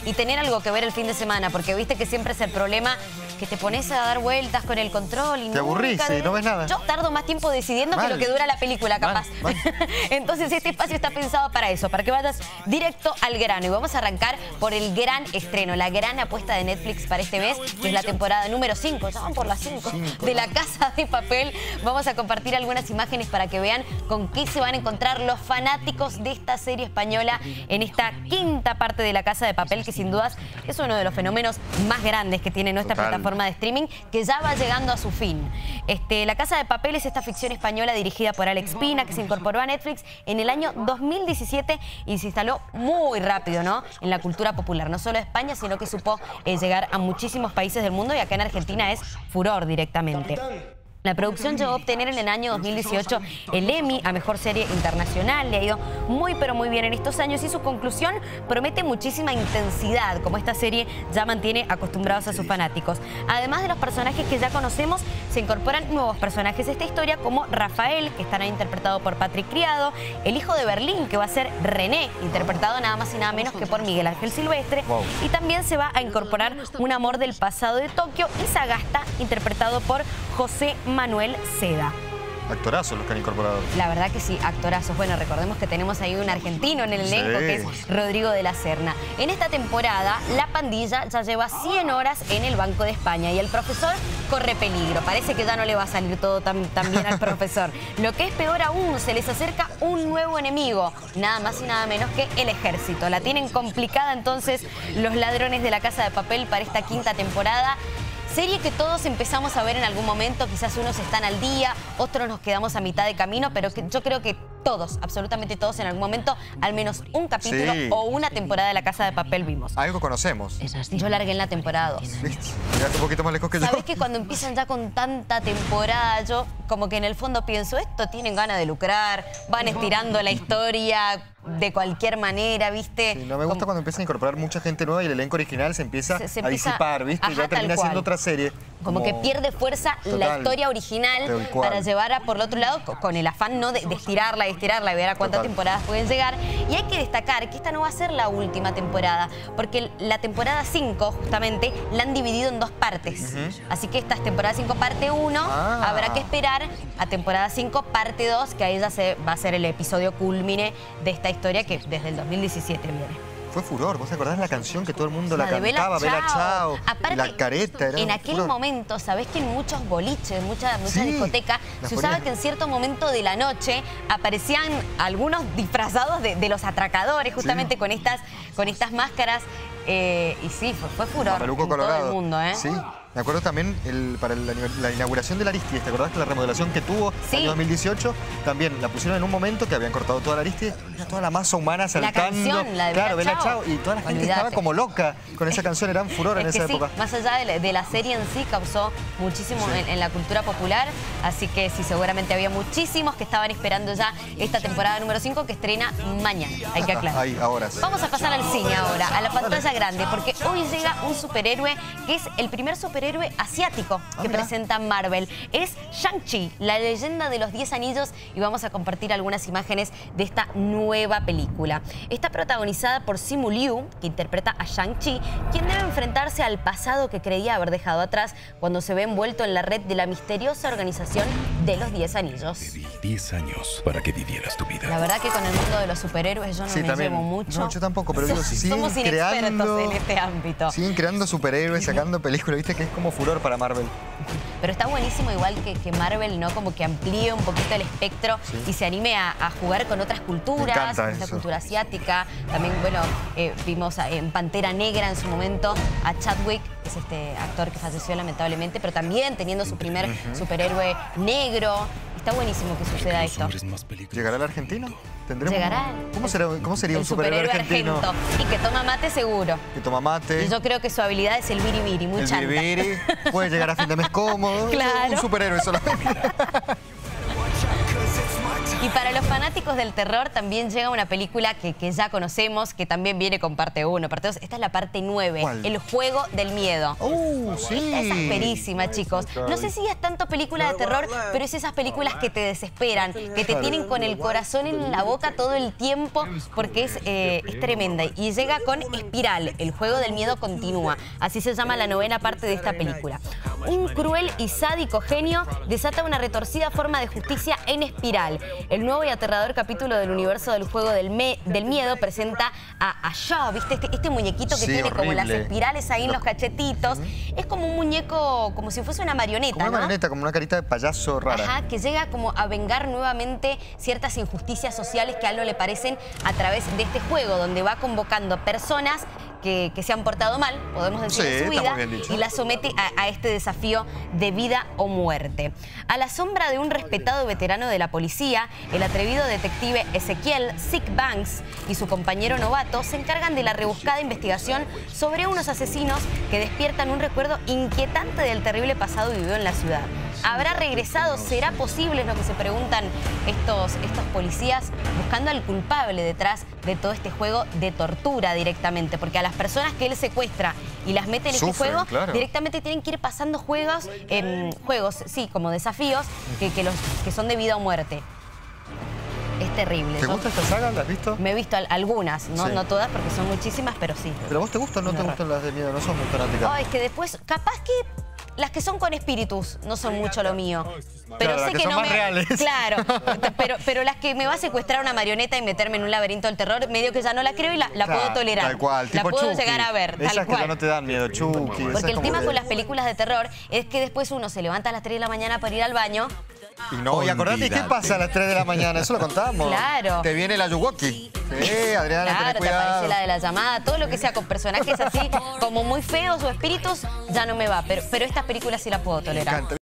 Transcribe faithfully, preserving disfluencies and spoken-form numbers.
y tener algo que ver el fin de semana, porque viste que siempre es el problema que te pones a dar vueltas con el control y te aburrís, nunca... sí, no ves nada. Yo tardo más tiempo decidiendo mal. que lo que dura la película, capaz. Mal, mal. Entonces este espacio está pensado para eso, para que vayas directo al grano. Y vamos a arrancar por el gran estreno, la gran apuesta de Netflix para este mes, que es la temporada número cinco, ya van por las cinco, de La Casa de Papel. Vamos a compartir algunas imágenes para que vean con qué se van a encontrar los fanáticos de esta serie española en esta quinta parte de La Casa de Papel, que sin dudas es uno de los fenómenos más grandes que tiene nuestra Total. plataforma de streaming, que ya va llegando a su fin. Este, La Casa de Papel es esta ficción española dirigida por Alex Pina, que se incorporó a Netflix en el año dos mil diecisiete y se instaló muy rápido, ¿no?, en la cultura popular, no solo de España, sino que supo eh, llegar a muchísimos países del mundo, y acá en Argentina es furor directamente. La producción llegó a obtener en el año dos mil dieciocho el Emmy a Mejor Serie Internacional. Le ha ido muy pero muy bien en estos años y su conclusión promete muchísima intensidad, como esta serie ya mantiene acostumbrados a sus fanáticos. Además de los personajes que ya conocemos, se incorporan nuevos personajes a esta historia, como Rafael, que estará interpretado por Patrick Criado, el hijo de Berlín, que va a ser René, interpretado nada más y nada menos que por Miguel Ángel Silvestre. Wow. Y también se va a incorporar un amor del pasado de Tokio y Sagasta, interpretado por José Manuel Seda. Actorazos los que han incorporado. La verdad que sí, actorazos. Bueno, recordemos que tenemos ahí un argentino en el elenco, sí, que es Rodrigo de la Serna. En esta temporada, la pandilla ya lleva cien horas en el Banco de España y el profesor corre peligro. Parece que ya no le va a salir todo tan, tan bien al profesor. Lo que es peor aún, se les acerca un nuevo enemigo, nada más y nada menos que el ejército. La tienen complicada entonces los ladrones de La Casa de Papel para esta quinta temporada. Serie que todos empezamos a ver en algún momento, quizás unos están al día, otros nos quedamos a mitad de camino, pero que yo creo que todos, absolutamente todos en algún momento, al menos un capítulo sí. o una temporada de La Casa de Papel vimos. Algo conocemos. Yo largué en la temporada dos. Llegaste un poquito más lejos que yo. ¿Sabés que cuando empiezan ya con tanta temporada, yo como que en el fondo pienso, esto tienen ganas de lucrar, van estirando la historia de cualquier manera, ¿viste? Sí, no me gusta como... cuando empiezan a incorporar mucha gente nueva y el elenco original se empieza, se, se empieza a disipar, ¿viste? Ajá, y ya termina siendo otra serie. Como, como que pierde fuerza total, la historia original para llevar a por el otro lado con el afán, ¿no?, de, de estirarla, de estirarla y ver a cuántas total. temporadas pueden llegar. Y hay que destacar que esta no va a ser la última temporada, porque la temporada cinco, justamente, la han dividido en dos partes. Uh-huh. Así que esta es temporada cinco, parte uno. Ah. Habrá que esperar a temporada cinco, parte dos, que ahí ya se, va a ser el episodio culmine de esta historia que desde el dos mil diecisiete viene. Fue furor, ¿vos te acordás la canción que todo el mundo la, la cantaba? Bella Ciao, Aparte, la careta. Era en aquel furor. momento, sabés que en muchos boliches, en muchas mucha sí, discotecas, se usaba que en cierto momento de la noche aparecían algunos disfrazados de, de los atracadores, justamente sí. con, estas, con estas máscaras. Eh, y sí, fue, fue furor Mameluco en colorado. todo el mundo, ¿eh? Sí. Me acuerdo también el, para la, la inauguración de la Aristides, ¿te acordás que la remodelación que tuvo sí. en el año dos mil dieciocho? También la pusieron en un momento que habían cortado toda la Aristides, era toda la masa humana saltando. La canción, la de claro, Bella Bella Ciao. Y toda la gente Olvidate. estaba como loca con esa canción, eran furor en es esa que época. Sí, más allá de la, de la serie en sí, causó muchísimo sí. en, en la cultura popular, así que sí, seguramente había muchísimos que estaban esperando ya esta temporada número cinco que estrena mañana, hay que aclarar. Ahí, ahora sí. Vamos a pasar al cine ahora, a la pantalla grande, porque hoy llega un superhéroe que es el primer superhéroe asiático que ah, presenta Marvel. Es Shang-Chi, la leyenda de los diez anillos, y vamos a compartir algunas imágenes de esta nueva película. Está protagonizada por Simu Liu, que interpreta a Shang-Chi, quien debe enfrentarse al pasado que creía haber dejado atrás cuando se ve envuelto en la red de la misteriosa organización de los diez anillos. Te di diez años para que vivieras tu vida. La verdad que con el mundo de los superhéroes yo no sí, me también. llevo mucho. No, yo tampoco, pero digo, siguen Somos inexpertos creando, en este ámbito. Siguen creando superhéroes, sacando películas, viste que es como furor para Marvel. Pero está buenísimo igual que, que Marvel, ¿no? Como que amplíe un poquito el espectro sí. y se anime a, a jugar con otras culturas, la cultura asiática. También, bueno, eh, vimos a, en Pantera Negra en su momento a Chadwick, que es este actor que falleció lamentablemente, pero también teniendo su primer uh-huh. superhéroe negro. Está buenísimo que suceda esto. ¿Llegará el argentino? ¿Tendremos? ¿Llegará? ¿Cómo, será, ¿Cómo sería un superhéroe argentino? Argento. Y que toma mate seguro. Que toma mate. Y yo creo que su habilidad es el biribiri, muy el chanta. El biribiri. Puede llegar a fin de mes cómodo. Claro. Un superhéroe solamente. Y para los fanáticos del terror también llega una película que, que ya conocemos, que también viene con parte uno, parte dos. Esta es la parte nueve, ¿Cuál? El juego del miedo. ¡Uh, sí! Esta es asperísima, chicos. No sé si es tanto película de terror, pero es esas películas que te desesperan, que te tienen con el corazón en la boca todo el tiempo, porque es, eh, es tremenda. Y llega con Espiral, El juego del miedo continúa. Así se llama la novena parte de esta película. Un cruel y sádico genio desata una retorcida forma de justicia en Espiral. El nuevo y aterrador capítulo del universo del juego del, me del miedo presenta a, a Shaw, ¿viste? Este, este muñequito que sí, tiene horrible. como las espirales ahí en los cachetitos. Es como un muñeco, como si fuese una marioneta, Como una ¿no? marioneta, como una carita de payaso rara. Ajá, que llega como a vengar nuevamente ciertas injusticias sociales que a Aldo le parecen a través de este juego, donde va convocando personas Que, que se han portado mal, podemos decir, sí, en su vida, y la somete a, a este desafío de vida o muerte. A la sombra de un respetado veterano de la policía, el atrevido detective Ezequiel Sick Banks y su compañero novato se encargan de la rebuscada investigación sobre unos asesinos que despiertan un recuerdo inquietante del terrible pasado vivido en la ciudad. ¿Habrá regresado? ¿Será posible? Es lo que se preguntan estos, estos policías, buscando al culpable detrás de todo este juego de tortura directamente, porque a las personas que él secuestra y las mete en Sufren, este juego, claro. directamente tienen que ir pasando juegos, eh, juegos, sí, como desafíos, que, que, los, que son de vida o muerte. Es terrible. ¿Te Yo gusta esta saga? ¿La has visto? me he visto algunas, no, Sí. no todas porque son muchísimas, pero sí. ¿Pero a vos te gustan o no te gustan las de miedo? No sos muy fanática. Oh, es que después, capaz que las que son con espíritus no son mucho lo mío. Pero Claro, sé las que que son no más me. reales. Claro, pero, pero las que me va a secuestrar una marioneta y meterme en un laberinto del terror, medio que ya no la creo y la, la Claro, puedo tolerar. Tal cual, la tipo puedo Chucky. llegar a ver, Esas tal que cual. ya no te dan miedo, Chucky. esas Porque el como tema de- con las películas de terror es que después uno se levanta a las tres de la mañana para ir al baño. Y no, y acordate, ¿qué pasa a las tres de la mañana? Eso lo contamos. Claro. Te viene la Yuwoki. Sí, Adriana, Claro, tenés te cuidado. aparece la de la llamada, todo lo que sea con personajes así como muy feos o espíritus, ya no me va. Pero, pero estas películas sí las puedo tolerar. Me encanta.